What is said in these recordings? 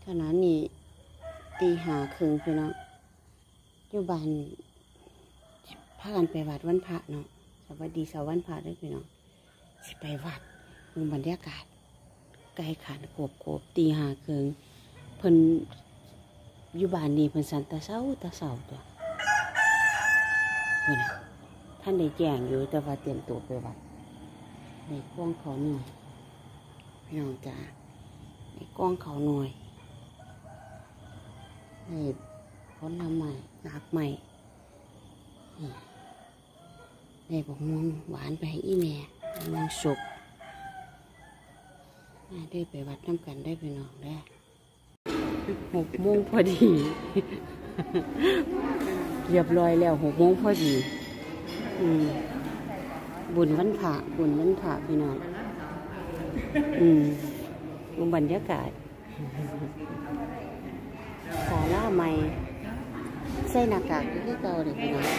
ขณะนี้ตีหาครึ่งพี่น้องอยู่บ้านพากันไปวัดวันพระเนาะสวัสดีสาววันพระด้วยพี่น้องสิไปวัดมึงบรรยากาศไกลขันโกบตีหาครึ่งเพิ่นอยู่บ้านนี่เพิ่นสันตะเศร้าตัวเพิ่นท่านได้แจ้งอยู่แต่ว่าเตรียมตัวไปวัดในกล้องเขาหน่อยพี่น้องจ้าในกล้องเขาหน่อยในผลไม้หนักใหม่ในบอกม่วงหวานไปให้อีแม่ม่วงสุกได้ไปวัดน้ำกันได้ไปนอนได้6 โมงพอดีเรียบร้อยแล้ว6 โมงพอดีบุญวันพระพี่น้องบรรยากาศศาลาใหม่ใส่หน้ากากที่เก่าเลยพี่น้อง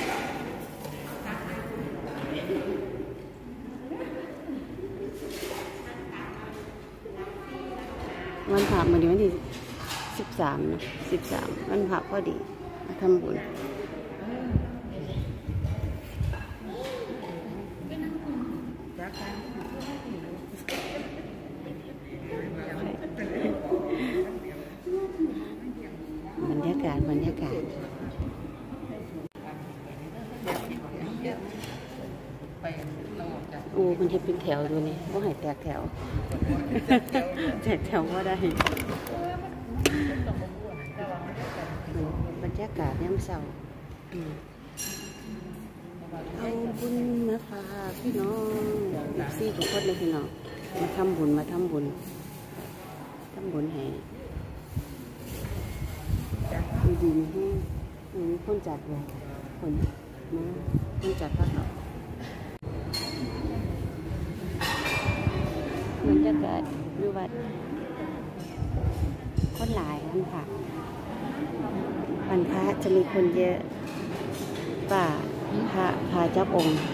วันพระมื้อนี้วันที่13นะ13วันพระพอดีมาทำบุญบรรยากาศโอ้มันจะเป็นแถวดูนี่ว่าให้แตกแถวว่าได้บรรยากาศยามเช้าเอาบุญมาฝากพี่น้องซี่ทุกคนเลยพี่น้องมาทำบุญให้ดีๆให้มีคนจัดเลยคนจัดพระเขาบรรยากาศดูวัดคนหลายวันพระจะมีคนเยอะป่าพระเจ้าองค์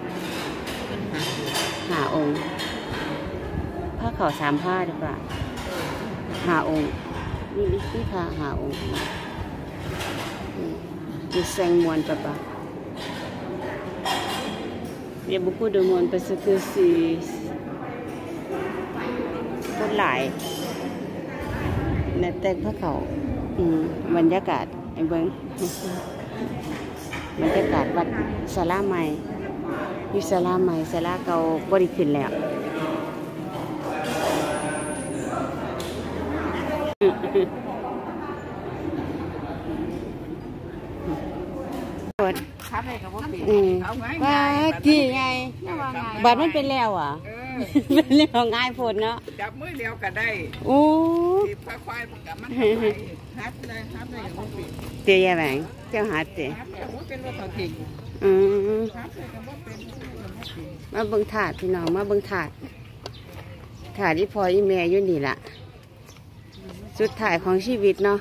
หาองค์พระเขา3 ผ้าดีกว่าหาองค์นี่ที่พระหาองค์di Sengmuan Papa. Dia buku dengan persekusiคนหลายในแต่พระเขาบรรยากาศไอ้เบิ้งบรรยากาศวัดศาลาใหม่อยู่ศาลาใหม่ศาลาเก่าบริขึ้นแล้วว่าที่ไงบัตรมันเป็นแล้วอ่ะเป็นแล้วง่ายผลเนาะจับมือเดียวก็ได้โอ้ที่ควายมันกับมันฮัดเลยกับมันเตี๋ยแหวงเจ้าฮัดเตี๋ยเป็นรถต่อทิ้งมาเบิ่งถาดพี่น้องมาเบิ่งถาดที่พออีแม่อยู่นี่ล่ะสุดท้ายของชีวิตเนาะ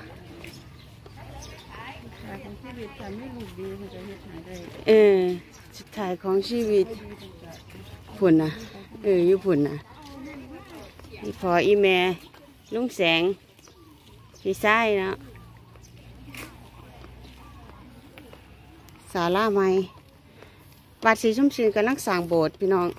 สุดท้ายของชีวิตผุ่นนะอยู่ผุ่นนะอีพออีแม่ลุงแสงพี่ชายเนาะศาลาใหม่วัดศรีชุ่มชื่นกำลังสร้างโบสถ์พี่น้อง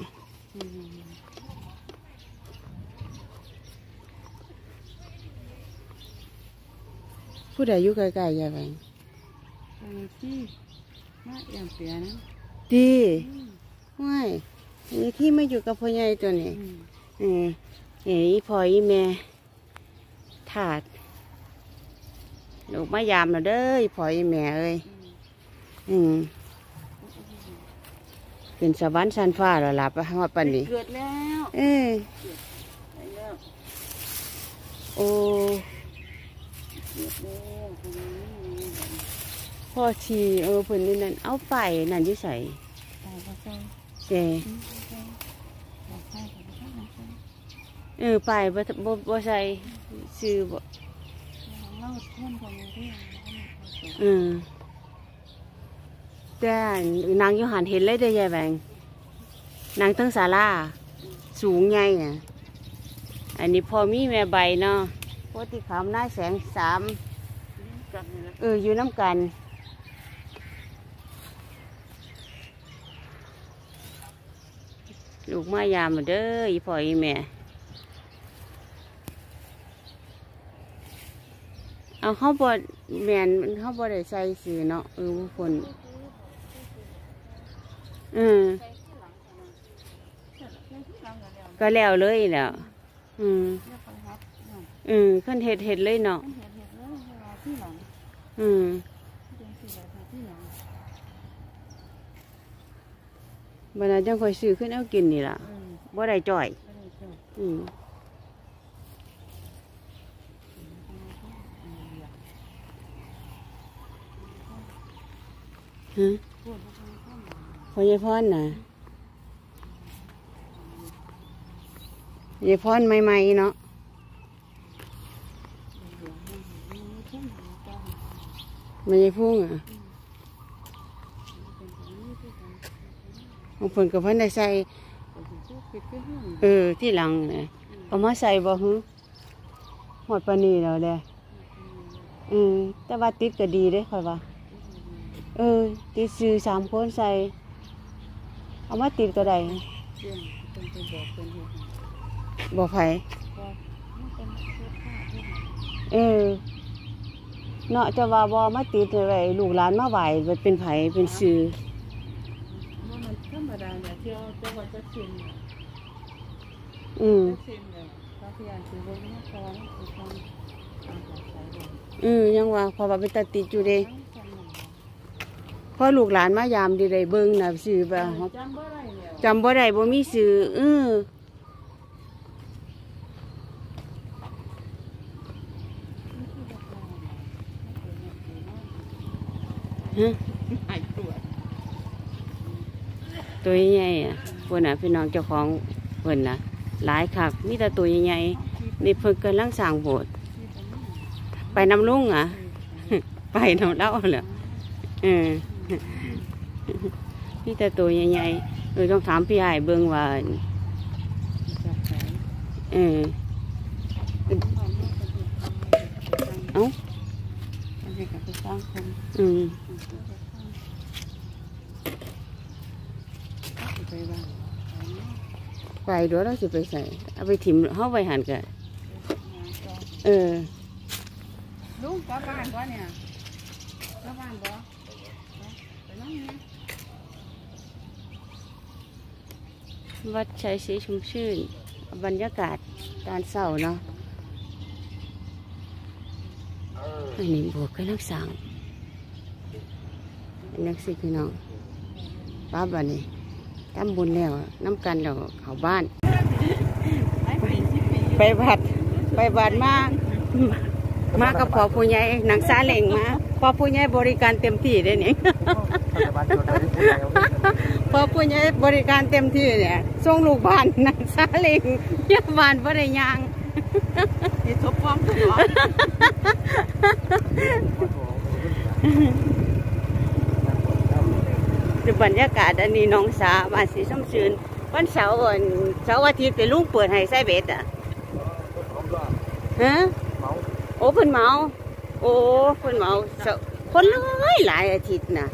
ผู้ใดอยู่ใกล้ๆอย่าแหวงที่มาอย่างเสียนะดีไม่นี่ที่ไม่อยู่กับพ่อใหญ่ตัวนี้อีพ่ออีแม่ถาดลูกมายามเราเด้อพ่ออีแม่เอ้ยเป็นสวรรค์ชั้นฟ้าเราหลับไปว่าปันนี้เกิดแล้วโอ้พ่อชีเพิ่นนี่นั่นเอาไปนั่นยิ่ใส่เจไปบ่ใส่ซื้อบ่แต่นางอยู่หันเห็นเลยได้ยายแหวงนางตั้งศาลาสูงใหญ่อันนี้พอมีแม่ใบเนาะโพธิขามหน้าแสง3อยู่น้ำกันลูกมายามเด้ออีพ่ออีแม่เอาเขาบดแมนเขาบดได้ใส่สีเนาะคนก็แล้วเลยแล้วขั้นเห็ดเลยเนาะบรรดาจังคอยซื้อขึ้นเอากินนี่ล่ะบ่ได้จ่อยพอยายพรน่ะยายพรใหม่ๆเนาะไม่ยายพุ่งอ่ะบางคนกับเพิ่นได้ใส่ที่หลังเนี่ยเอามาใส่บ่ฮึหมดปานนี้แล้วแหละแต่ว่าติดก็ดีเด้ค่อยว่าติดซื้อ3 คนใส่เอามาติดก็ได้บ่ไผเนาะจะว่าบ่มาติดไว้ลูกหลานมาไหว้เป็นไผเป็นซื้อมันธรรมดาเนี่ยเที่ยวจังหวัดจะชิมเนี่ยชิมเนี่ยพระพยานคือวงนครยังว่าพอว่าเป็นตาติดอยู่เด้พอลูกหลานมายามดีได้เบิ่งน่ะซื้อบ่จำบ่ได้บ่มีซื้อตัวใหญ่ๆเพิ่นน่ะพี่น้องเจ้าของเพิ่นน่ะหลายคักมีแต่ตัวใหญ่ๆนี่เพิ่นกำลังสร้างโบสถ์ไปนำลุงอ่ะไปนำเล่าเหรอมีแต่ตัวใหญ่ๆต้องถามพี่ใหญ่เบิ่งว่าเอ้าให้กับไปสร้างคนไปเดี๋ยวเราจะไปใส่เอาไปถิ่มเข้าไปหันกันลุงกลับบ้านก่อนเนี่ยกลับบ้านบ่ไปนั่งเนี่ยวัดชัยศรีชุ่มชื่นบรรยากาศตอนเช้าเนาะอันนี้บวกกันนักสั่งนักสิพี่น้องป้าบ้านนี่ทำบุญแล้วน้ำกันเราเข้าบ้านไปบัดมากับพ่อผู้ใหญ่หนังซาเล่งมาพ่อผู้ใหญ่บริการเต็มที่เลยนี่พ่อผู้ใหญ่บริการเต็มที่เนี่ยส่งลูกบ้านหนังซาเล่งเยี่ยมบ้านบ่ได้ยางที่ทบพร้อมตัวบรรยากาศอันนี้น้องสาบ้านสีส้มชื้นวันเสาร์อาทิตย์ไปลุงเปิดให้ใส่เบ็ดโอ้เพิ่นเมาคนหลายอาทิตย์นะ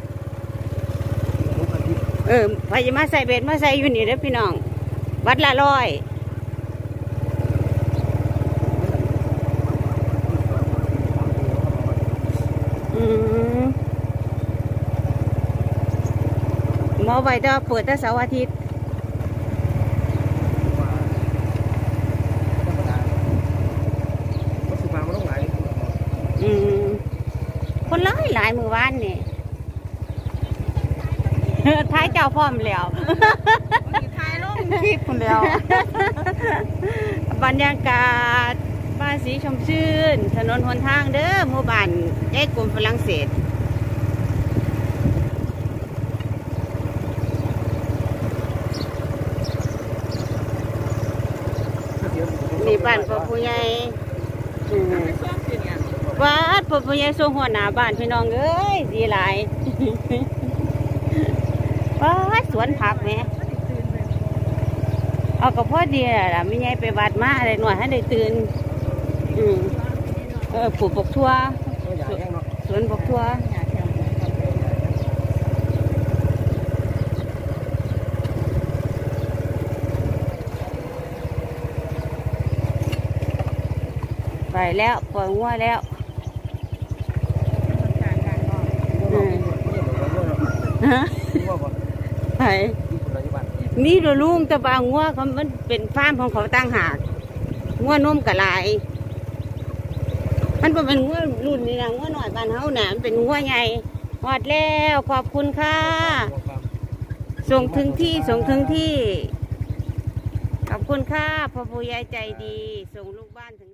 พายมาใส่เบ็ดมาใส่อยู่นี่เด้อพี่น้องวัดละ100หมอไว้จะเปิดแต่เสาร์อาทิตย์คนหลายมือวานนี่ท้ายเจ้าพร้อมแล้วท้ายลงคลิปคนแล้วบรรยากาศบ้านสีชมชื่นถนนหนทางเด้อหมู่บ้านแยกกลุ่มฝรั่งเศสมีบ้านพ่อผู้ใหญ่วัดพ่อผู้ใหญ่ทรงหัวหน้าบ้านพี่น้องเอ้ยดีหลายวัดสวนผักไหมเอากับพ่อดีล่ะไม่ใหญ่ไปวัดมาอะไรหน่อยให้ได้ตื่นปลูกบกทั่วตัวใหญ่แห้งเนาะสวนบกทั่วอยากแถวนี้ไปแล้วปล่อยงัวแล้วการการก็ฮะไปนี่ดูลุงตะบางงัวเขามันเป็นฟาร์มของเขาตั้งหากงัวนมกะลาย มันเป็นงัวรุ่นนี่นะงัวหน่อยบ้านเฮาหนามันเป็นงัวใหญ่หอดแล้วขอบคุณค่ะส่งถึงที่ส่งถึงที่ขอบคุณค่ะพ่อผู้ใหญ่ใจดีส่งลูกบ้านถึง